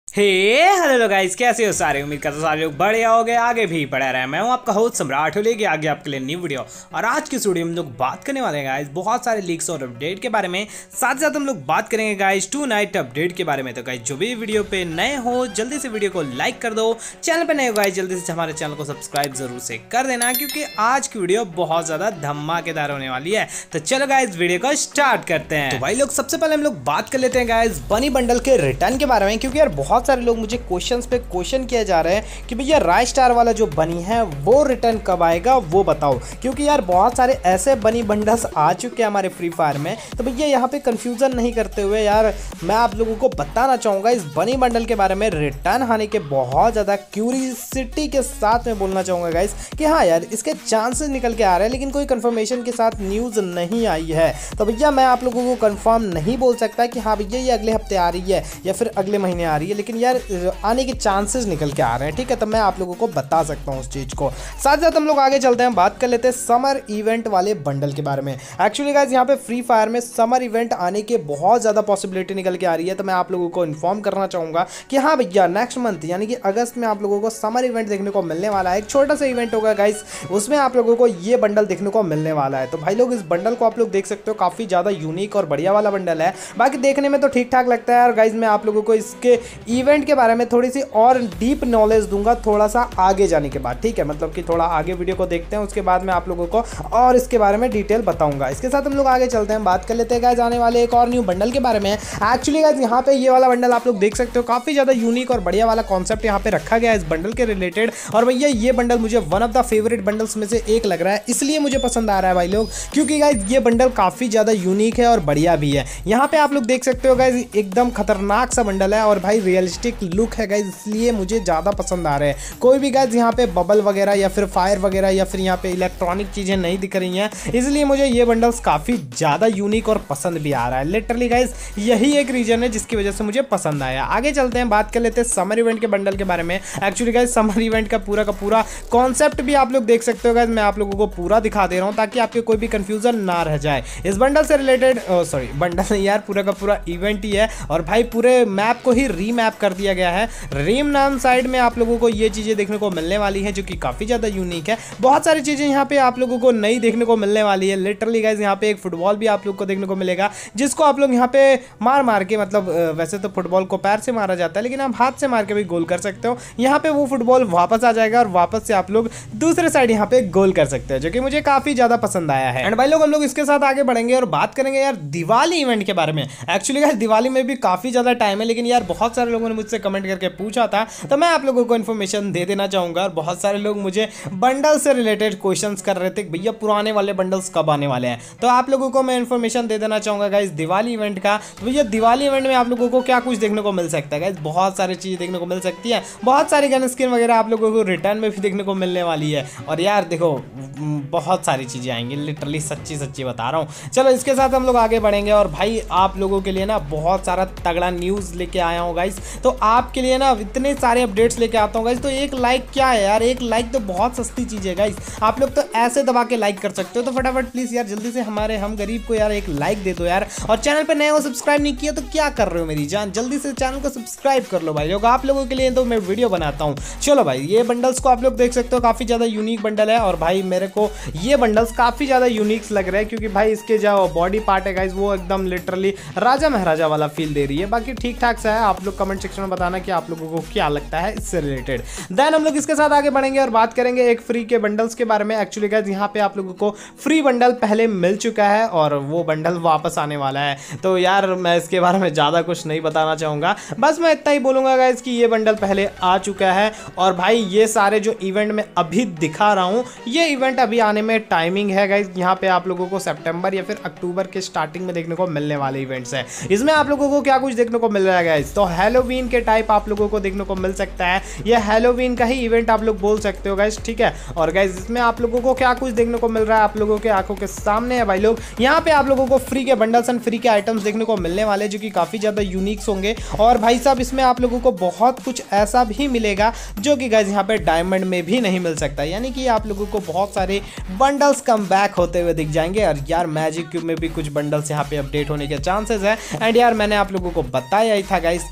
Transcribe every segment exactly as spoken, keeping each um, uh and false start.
हे hello guys, कैसे हो सारे। उम्मीद करता हूं सारे लोग बढ़िया हो गए, आगे भी बढ़ा रहे। मैं हूं आपका होस्ट सम्राट हो लेके आगे आपके लिए न्यू वीडियो। और आज की वीडियो हम लोग बात करने वाले हैं गाइस बहुत सारे लीक्स और अपडेट के बारे में। साथ ही साथ हम लोग बात करेंगे गाइस टू नाइट अपडेट के बारे में। तो गाइस जो भी वीडियो पे नए हो जल्दी से वीडियो को लाइक कर दो, चैनल पे नए हो गाइस जल्दी से हमारे चैनल को सब्सक्राइब जरूर से कर देना, क्योंकि आज की वीडियो बहुत ज्यादा धमाकेदार होने वाली है। तो चलो गाइस वीडियो को स्टार्ट करते हैं। तो भाई लोग सबसे पहले हम लोग बात कर लेते हैं गाइस बनी बंडल के रिटर्न के बारे में, क्योंकि यार बहुत सारे लोग मुझे क्वेश्चंस पे क्वेश्चन किया जा रहे हैं कि भैया राय स्टार वाला जो बनी है वो रिटर्न कब आएगा वो बताओ। क्योंकि यार बहुत सारे ऐसे बनी बंडल्स आ चुके हैं हमारे फ्री फायर में। तो भैया यहाँ पे कंफ्यूजन नहीं करते हुए यार मैं आप लोगों को बताना चाहूंगा इस बनी बंडल के बारे में रिटर्न आने के बहुत ज्यादा क्यूरियोसिटी के साथ में बोलना चाहूंगा गाइस कि हाँ यार इसके चांसेस निकल के आ रहे हैं, लेकिन कोई कंफर्मेशन के साथ न्यूज नहीं आई है। तो भैया मैं आप लोगों को कंफर्म नहीं बोल सकता कि हाँ भैया ये अगले हफ्ते आ रही है या फिर अगले महीने आ रही है, लेकिन यार आने के चांसेस निकल के आ रहे हैं। ठीक है, तो मैं आप लोगों को बता सकता हूं उस चीज को। साथ साथ हम लोग आगे चलते हैं, बात कर लेते हैं समर इवेंट वाले बंडल के बारे में। एक्चुअली गाइस यहाँ पे फ्री फायर में समर इवेंट आने के बहुत ज्यादा पॉसिबिलिटी निकल के आ रही है। तो मैं आप लोगों को इन्फॉर्म करना चाहूंगा कि हाँ भैया नेक्स्ट मंथ यानी कि अगस्त में आप लोगों को समर इवेंट देखने को मिलने वाला है। एक छोटा सा इवेंट होगा गाइस, उसमें आप लोगों को ये बंडल देखने को मिलने वाला है। तो भाई लोग इस बंडल को आप लोग देख सकते हो, काफी ज्यादा यूनिक और बढ़िया वाला बंडल है। बाकी देखने में तो ठीक ठाक लगता है। और गाइस मैं आप लोगों को इसके इवेंट के बारे में थोड़ी सी और डीप नॉलेज दूंगा थोड़ा सा आगे जाने के बाद। ठीक है, मतलब कि थोड़ा आगे वीडियो को देखते हैं, उसके बाद मैं आप लोगों को और इसके बारे में डिटेल बताऊंगा। इसके साथ हम लोग आगे चलते हैं, बात कर लेते हैं गाइस आने वाले एक और न्यू बंडल के बारे में। एक्चुअली गाइस यहाँ पे ये वाला बंडल आप लोग देख सकते हो, काफी ज्यादा यूनिक और बढ़िया वाला कॉन्सेप्ट यहाँ पे रखा गया है इस बंडल के रिलेटेड। और भैया ये बंडल मुझे one of the favourite bundles में से एक लग रहा है, इसलिए मुझे पसंद आ रहा है भाई लोग, क्योंकि गाइस ये बंडल काफी ज्यादा यूनिक है और बढ़िया भी है। यहाँ पे आप लोग देख सकते हो गाइस एकदम खतरनाक सा बंडल है और भाई रियलिस्टिक लुक है गाइस, इसलिए मुझे ज्यादा पसंद आ रहे हैं। कोई भी गाइस यहाँ पे बबल वगैरह या फिर फायर वगैरह या फिर यहाँ पे इलेक्ट्रॉनिक चीजें नहीं दिख रही हैं, इसलिए मुझे ये बंडल्स काफी ज्यादा यूनिक और पसंद भी आ रहा है। लिटरली गाइस यही एक रीजन है जिसकी वजह से मुझे पसंद आया। आगे चलते हैं, बात कर लेते हैं समर इवेंट के बंडल के बारे में। एक्चुअली गाइस समर इवेंट का पूरा का पूरा कॉन्सेप्ट भी आप लोग देख सकते हो गाइस, मैं आप लोगों को पूरा दिखा दे रहा हूँ ताकि आपके कोई भी कंफ्यूजन ना रह जाए इस बंडल से रिलेटेड। सॉरी बंडल नहीं यार, पूरा का पूरा इवेंट ही है। और भाई पूरे मैप को ही रीमैप कर दिया गया है। रीम नाम साइड में आप लोगों को ये चीजें देखने को मिलने वाली है जो कि काफी ज्यादा यूनिक है। बहुत सारी चीजें यहाँ पे आप लोगों को नई देखने को मिलने वाली है। लिटरली गाइस यहाँ पे एक फुटबॉल भी आप लोग को देखने को मिलेगा, जिसको आप लोग यहाँ पे मार मार के, मतलब वैसे तो फुटबॉल को पैर से मारा जाता है लेकिन आप हाथ से मार के भी गोल कर सकते हो। यहाँ पे वो फुटबॉल वापस आ जाएगा और वापस से आप लोग दूसरे साइड यहाँ पे गोल कर सकते हो, जो कि मुझे काफी ज्यादा पसंद आया है। एंड भाई लोग हम लोग इसके साथ आगे बढ़ेंगे और बात करेंगे यार दिवाली इवेंट के बारे में। एक्चुअली गाइस दिवाली में भी काफी ज्यादा टाइम है, लेकिन यार बहुत सारे लोगों ने मुझसे कमेंट करके पूछा था, तो मैं आप लोगों को इन्फॉर्मेशन दे देना चाहूंगा। और बहुत सारे लोग मुझे बंडल से रिलेटेड क्वेश्चंस कर रहे थे कि भैया पुराने वाले बंडल्स कब आने वाले हैं, तो आप लोगों को मैं इन्फॉर्मेशन दे देना चाहूंगा गाइस दिवाली इवेंट का। तो भैया दिवाली इवेंट में आप लोगों को क्या कुछ देखने को मिल सकता है गाइस, बहुत सारी चीजें देखने को मिल सकती है। बहुत सारी गन स्किन वगैरह आप लोगों को रिटर्न में भी देखने को मिलने वाली है। और यार देखो बहुत सारी चीजें आएंगी, लिटरली सच्ची सच्ची बता रहा हूँ। चलो इसके साथ हम लोग आगे बढ़ेंगे और भाई आप लोगों के लिए ना बहुत सारा तगड़ा न्यूज लेके आया हूँ गाइस। तो आपके लिए ना इतने सारे अपडेट्स लेके आता हूँ गाइस, तो एक लाइक क्या है यार, एक लाइक तो बहुत सस्ती चीज है गाइस, आप लोग तो ऐसे दबा के लाइक कर सकते हो। तो फटाफट प्लीज यार जल्दी से हमारे हम गरीब को यार एक लाइक दे दो यार। और चैनल पे नए हो सब्सक्राइब नहीं किया तो क्या कर रहे हो मेरी जान, जल्दी से चैनल को सब्सक्राइब कर लो भाई लोग, आप लोगों के लिए तो मैं वीडियो बनाता हूँ। चलो भाई ये बंडल्स को आप लोग देख सकते हो, काफी ज्यादा यूनिक बंडल है। और भाई मेरे को ये बंडल्स काफी ज्यादा यूनिक लग रहा है, क्योंकि भाई इसके जो बॉडी पार्ट है गाइस वो एकदम लिटरली राजा महाराजा वाला फील दे रही है। बाकी ठीक ठाक सा है, आप लोग कमेंट सेक्शन में बताना कि आप लोगों को क्या लगता है इससे रिलेटेड। देन हम लोग इसके साथ आगे बढ़ेंगे और बात करेंगे एक फ्री के बंडल्स के बारे में। एक्चुअली गाइस यहाँ पे आप लोगों को फ्री बंडल पहले मिल चुका है और वो बंडल वापस आने वाला है। तो यार मैं इसके बारे में ज्यादा कुछ नहीं बताना चाहूंगा, बस मैं इतना ही बोलूंगा गाइस कि ये बंडल पहले आ चुका है। और भाई ये सारे जो इवेंट में अभी दिखा रहा हूँ, ये इवेंट अभी आने में टाइमिंग है गाइस। यहाँ पे आप लोगों को सितंबर या फिर अक्टूबर के स्टार्टिंग में देखने को मिलने वाले इवेंट्स है। इसमें आप लोगों को क्या कुछ देखने को मिल रहा है गाइस, तो हैलोवीन के टाइप आप लोगों को देखने को मिल सकता है। ये हैलोवीन का ही इवेंट आप लोग बोल सकते हो गाइस, ठीक है। और गाइस इसमें आप लोगों को क्या कुछ देखने को मिल रहा है आप लोगों के आंखों के सामने है भाई लोग। यहाँ पे आप लोगों को फ्री के बंडल्स एंड फ्री के आइटम्स देखने को मिलने वाले जो कि काफी ज्यादा यूनिक्स होंगे। और भाई साहब इसमें आप लोगों को बहुत कुछ ऐसा भी मिलेगा जो कि गाइस यहाँ पे डायमंड में भी नहीं मिल सकता, यानी कि आप लोगों को बहुत सारे बंडल्स कम बैक होते हुए दिख जाएंगे। और यार मैजिक क्यूब में भी कुछ बंडल्स यहाँ पे अपडेट होने के चांसेस है। एंड यार मैंने आप लोगों को बताया ही था गाइस कि यहाँ पे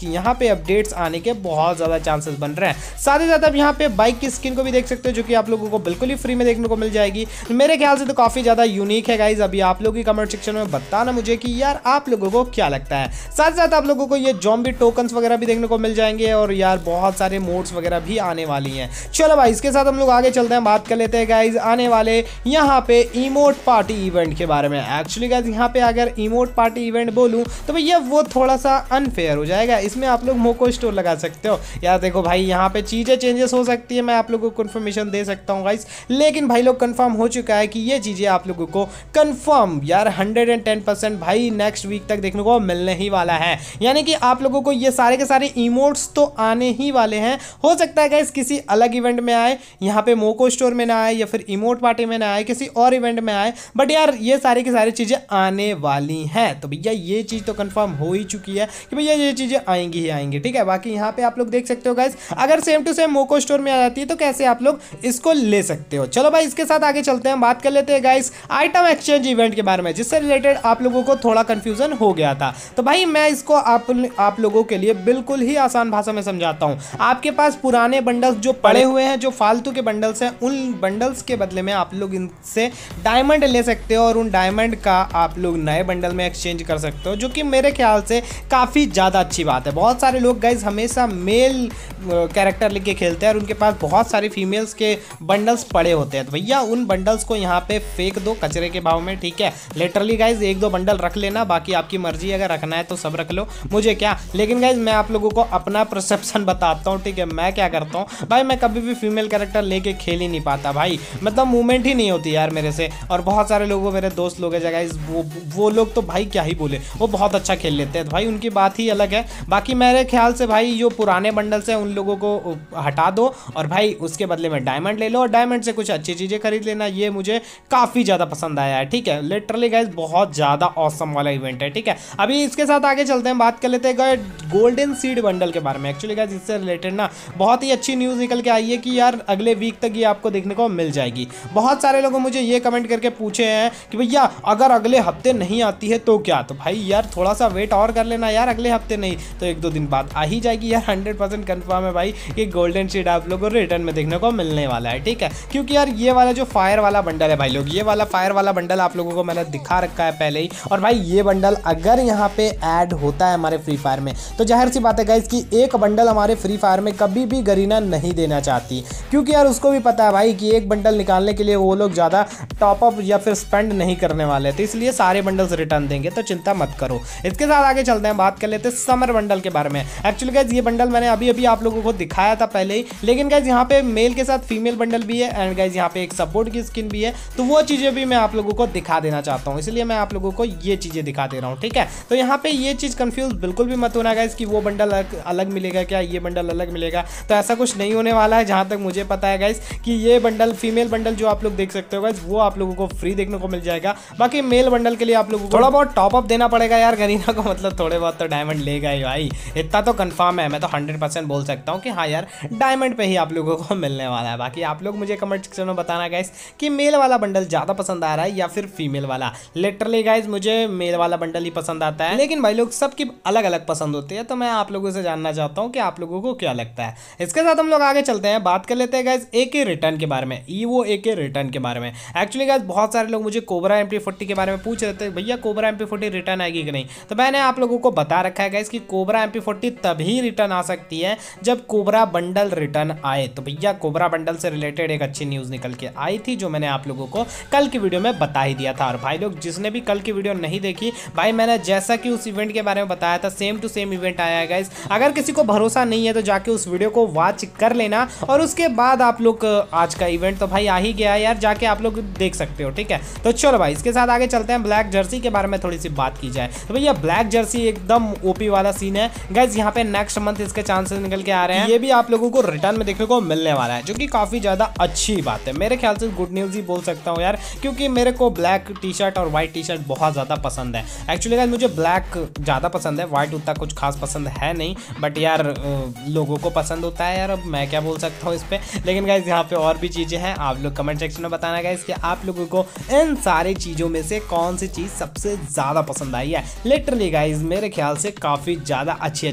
पे अपडेट्स आने के बहुत ज़्यादा चांसेस बन रहे हैं। साथ ही साथ अब यहाँ पे बाइक की स्किन को भी देख सकते हो, जो कि आप लोगों को बिल्कुल ही फ्री में देखने को मिल जाएगी। मेरे ख्याल से तो काफ़ी ज़्यादा यूनिक है गाइज। अभी आप लोग ही कमेंट सेक्शन में बताना मुझे कि यार आप लोगों को क्या लगता है। साथ साथ आप लोगों को ये ज़ॉम्बी टोकन्स वगैरह भी देखने को मिल जाएंगे और यार बहुत सारे मोड्स वगैरह भी आने वाली हैं। चलो भाई इसके साथ हम लोग आगे चलते हैं, बात कर लेते हैं गाइज आने वाले यहाँ पे इमोट पार्टी इवेंट के बारे में। एक्चुअली गाइज यहाँ पे अगर इमोट पार्टी इवेंट बोलूँ तो भैया वो थोड़ा सा अनफेयर हो जाएगा। इसमें आप लोग मोको स्टोर लगा सकते हो। यार देखो भाई यहाँ पे चीज़ें चेंजेस हो सकती है, मैं आप लोगों को कंफर्मेशन दे सकता हूँ गाइज, लेकिन भाई लोग कंफर्म हो चुका है कि ये चीज़ें आप लोगों को कंफर्म यार हंड्रेड एंड टेन परसेंट भाई नेक्स्ट वीक तक देखने को मिलने ही वाला है। यानी कि आप लोगों को ये सारे के सारे इमोट्स तो आने ही वाले हैं। हो सकता है गाइज किसी अलग इवेंट में आए, यहाँ पे मोको स्टोर में ना आए या फिर इमोट पार्टी में ना आए, किसी और इवेंट में आए, बट यार ये सारी की सारी चीज़ें आने वाली हैं। तो भैया ये चीज़ तो कंफर्म हो ही चुकी है कि भैया ये चीज़ें आएंगी ही आएंगी। ठीक है, बाकी यहाँ पे आप लोग देख सकते हो गाइज अगर same to same Moco store में आ जाती है तो कैसे आप लोग इसको ले सकते हो। चलो भाई इसके साथ आगे चलते हैं, बात कर लेते हैं गाइज आइटम एक्सचेंज इवेंट के बारे में, जिससे रिलेटेड आप लोगों को थोड़ा कंफ्यूजन हो गया था। तो भाई मैं इसको आप आप लोगों के लिए बिल्कुल ही आसान भाषा में समझाता हूँ। आपके पास पुराने बंडल्स जो पड़े हुए हैं, जो फालतू के बंडल्स हैं, उन बंडल्स के बदले में आप लोग इनसे डायमंड ले सकते हो और उन डायमंड का आप लोग नए बंडल में एक्सचेंज कर सकते हो, जो कि मेरे ख्याल से काफ़ी ज़्यादा अच्छी बात है। बहुत सारे लोग गाइज हमेशा मेल कैरेक्टर लेके खेलते हैं और उनके पास बहुत सारी फीमेल्स के बंडल्स पड़े होते हैं। तो भैया उन बंडल्स को यहाँ पे फेंक दो कचरे के भाव में। ठीक है, लिटरली गाइज एक दो बंडल रख लेना, बाकी आपकी मर्जी, अगर रखना है तो सब रख लो, मुझे क्या। लेकिन गाइज मैं आप लोगों को अपना परसेप्शन बताता हूँ। ठीक है, मैं क्या करता हूँ भाई, मैं कभी भी फीमेल कैरेक्टर लेके खेल ही नहीं पाता भाई, मतलब मूवमेंट ही नहीं होती यार मेरे से। और बहुत सारे लोगों, मेरे दोस्त लोग हैं गाइज, वो वो लोग तो भाई क्या ही बोले, वो बहुत अच्छा खेल लेते हैं, तो भाई उनकी बात ही अलग है। बाकी मेरे ख्याल से भाई जो पुराने बंडल्स हैं उन लोगों को हटा दो और भाई उसके बदले में डायमंड ले लो और डायमंड से कुछ अच्छी चीज़ें खरीद लेना। ये मुझे काफ़ी ज़्यादा पसंद आया है। ठीक है, लिटरली गाइज बहुत ज़्यादा ऑसम वाला इवेंट है। ठीक है, अभी इसके साथ आगे चलते हैं, बात कर लेते हैं गोल्डन सीड बंडल के बारे में। एक्चुअली गाइज इससे रिलेटेड ना बहुत ही अच्छी न्यूज़ निकल के आई है कि यार अगले वीक तक ये आपको देखने को मिल जाएगी। बहुत सारे लोगों मुझे ये कमेंट करके पूछे हैं कि भैया अगर अगले हफ्ते नहीं आती है तो क्या। तो भाई यार थोड़ा सा वेट और कर लेना यार, अगले हफ्ते नहीं तो एक दो दिन बाद आ ही जाएगी यार। हंड्रेड परसेंट कन्फर्म है भाई कि गोल्डन सीड आप लोगों को रिटर्न में देखने को मिलने वाला है। ठीक है, क्योंकि यार ये वाला जो फायर वाला बंडल है भाई लोग, ये वाला फायर वाला बंडल आप लोगों को मैंने दिखा रखा है पहले ही। और भाई ये बंडल अगर यहाँ पे ऐड होता है हमारे फ्री फायर में तो जाहिर सी बात है गाइज कि एक बंडल हमारे फ्री फायर में कभी भी गरीना नहीं देना चाहती, क्योंकि यार उसको भी पता है भाई कि एक बंडल निकालने के लिए वो लोग ज़्यादा टॉपअप या फिर स्पेंड नहीं करने वाले थे, इसलिए सारे बंडल्स रिटर्न देंगे, तो चिंता मत करो। इसके साथ आगे चलते हैं, बात कर लेते हैं समर बंडल के बारे में। एक्चुअली गाइज ये बंडल मैंने अभी अभी आप लोगों को दिखाया था पहले ही, लेकिन गाइज यहाँ पे मेल के साथ फीमेल बंडल भी है एंड गाइज यहाँ पे एक सपोर्ट की स्किन भी है, तो वो चीज़ें भी मैं आप लोगों को दिखा देना चाहता हूँ, इसलिए मैं आप लोगों को ये चीज़ें दिखा दे रहा हूँ। ठीक है, तो यहाँ पे ये चीज़ कंफ्यूज बिल्कुल भी मत होना गाइज कि वो बंडल अलग मिलेगा क्या, ये बंडल अलग मिलेगा, तो ऐसा कुछ नहीं होने वाला है। जहाँ तक मुझे पता है गाइज कि ये बंडल फीमेल बंडल जो आप लोग देख सकते हो गाइज वो आप लोगों को फ्री देखने को मिल जाएगा। बाकी मेल बंडल के लिए आप लोगों को थोड़ा बहुत टॉपअप देना पड़ेगा यार गरीना को, मतलब थोड़े बहुत तो डायमंड लेगा ही भाई, इतना तो कंफर्म है। मैं तो हंड्रेड परसेंट बोल सकता हूँ कि हाँ यार डायमंड पे ही आप लोगों को मिलने वाला है। बाकी आप लोग मुझे कमेंट सेक्शन में बताना गाइज कि मेल वाला बंडल ज़्यादा पसंद आ रहा है या फिर फीमेल वाला। लिटरली गाइज मुझे मेल वाला बंडल ही पसंद आता है, लेकिन भाई लोग सबकी अलग अलग पसंद होती है, तो मैं आप लोगों से जानना चाहता हूँ कि आप लोगों को क्या लगता है। इसके साथ हम लोग आगे चलते हैं, बात कर लेते हैं गाइज एके रिटर्न के बारे में, ईवो एके रिटर्न के बारे में। एक्चुअली गाइज बहुत सारे लोग मुझे कोबरा एम पी फोर्टी के बारे में पूछ रहे थे, भैया cobra M P forty return आएगी कि नहीं। तो मैंने आप लोगों को बता रखा है गाइज कि कोबरा एम पी फोर्टी तभी रिटर्न आ सकती है जब कोबरा बंडल रिटर्न आए। तो भैया कोबरा बंडल से रिलेटेड एक अच्छी न्यूज़ निकल के आई थी जो मैंने आप लोगों को कल की वीडियो में बता ही दिया था। और भाई लोग जिसने भी कल की वीडियो नहीं देखी, भाई मैंने जैसा कि उस इवेंट के बारे में बताया था सेम टू सेम इवेंट आया है गाइज। अगर किसी को भरोसा नहीं है तो जाके उस वीडियो को वॉच कर लेना और उसके बाद आप लोग आज का इवेंट तो भाई आ ही गया है यार, जाके आप लोग देख सकते हो। ठीक है, तो चलो भाई इसके साथ आगे चलते हैं, ब्लैक जर्सी के बारे में थोड़ी सी बात की जाए। तो भैया ब्लैक जर्सी एकदम ओपी वाला सीन है गाइज, यहाँ पे नेक्स्ट मंथ इसके चांसेस निकल के आ रहे हैं, ये भी आप लोगों को रिटर्न में देखने को मिलने वाला है, जो कि काफी ज्यादा अच्छी बात है। मेरे ख्याल से गुड न्यूज ही बोल सकता हूँ यार, क्योंकि मेरे को ब्लैक टी शर्ट और व्हाइट टी शर्ट बहुत ज्यादा पसंद है। एक्चुअली गाइज मुझे ब्लैक ज्यादा पसंद है, व्हाइट उतना कुछ खास पसंद है नहीं, बट यार लोगों को पसंद होता है यार, अब मैं क्या बोल सकता हूँ इस पे। लेकिन गाइज यहाँ पे और भी चीजें हैं, आप लोग कमेंट सेक्शन में बताना गाइज कि आप लोगों को इन सारी चीजों में से कौन सी चीज सबसे ज्यादा पसंद आई है। लिटरली गाइज मेरे ख्याल से काफी ज्यादा अच्छी अच्छी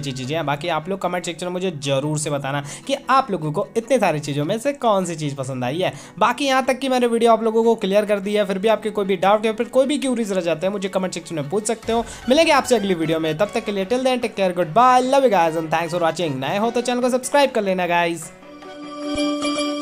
अच्छी चीज़ें हैं। बाकी आप लोग कमेंट सेक्शन में मुझे जरूर से बताना कि आप लोगों को इतनी सारी चीज़ों में से कौन सी चीज़ पसंद आई है। बाकी यहाँ तक कि मैंने वीडियो आप लोगों को क्लियर कर दी है, फिर भी आपके कोई भी डाउट या फिर कोई भी क्यूरीज रह जाते हैं मुझे कमेंट सेक्शन में पूछ सकते हो। मिलेंगे आपसे अगली वीडियो में, तब तक के लिए till then take care, goodbye, love you guys and thanks for watching. नए हो तो चैनल को सब्सक्राइब कर लेना गाइस।